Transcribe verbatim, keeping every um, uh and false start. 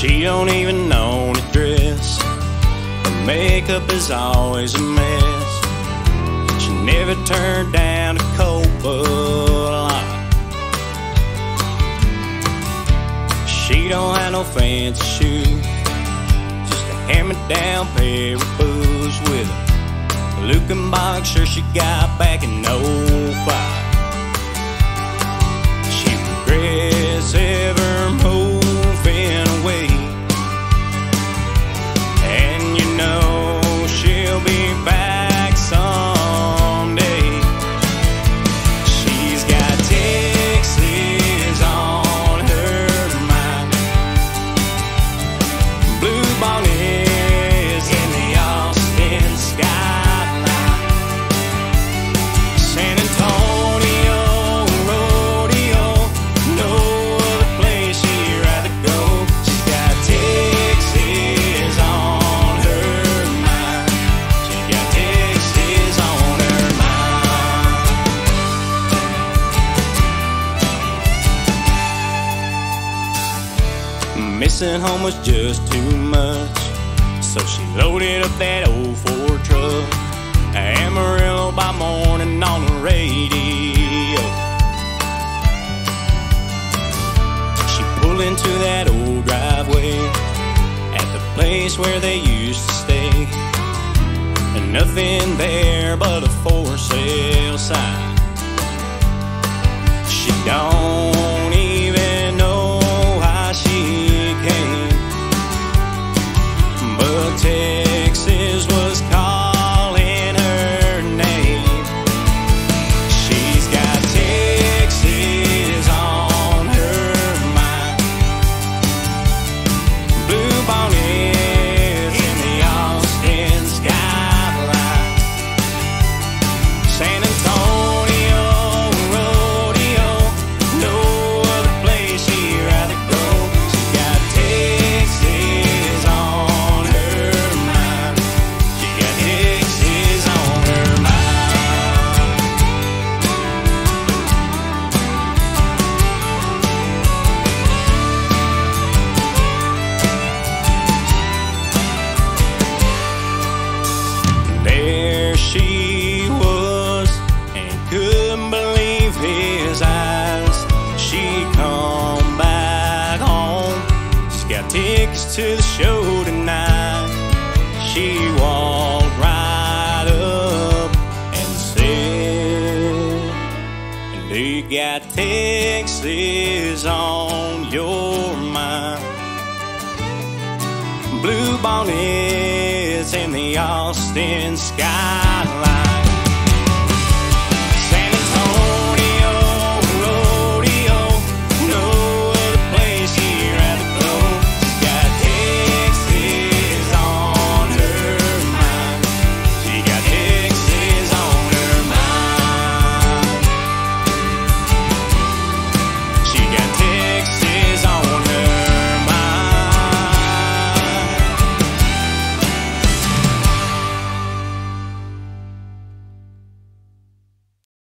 She don't even know to dress. Her makeup is always a mess. She never turned down a cold Bud Light. She don't have no fancy shoes, just a hand-me-down pair of boots with a Lukenbach shirt she got back in oh five. She regrets ever moving away, and you know she'll be back someday. She's got Texas on her mind, blue bonnets in the Austin skyline, San Antonio rodeo, no other place she'd rather go. She's got Texas on her mind. She's got Texas on her mind. Missing home was just too much, so she loaded up that old Ford truck. Amarillo by morning on the radio. She pulled into that old driveway at the place where they used to stay, and nothing there but a for sale sign. She don't even know how she came, but Texas was calling her name. She's got Texas on her mind, blue bonnets in the Austin skyline, San Antonio rodeo, no other place she'd rather go. She's got Texas on her mind. She got Texas on her mind. There she was, and couldn't believe his eyes. She come back home. She's got tickets to the show tonight. She walked right up and said, "And you got Texas on your mind, blue bonnets in the Austin skyline,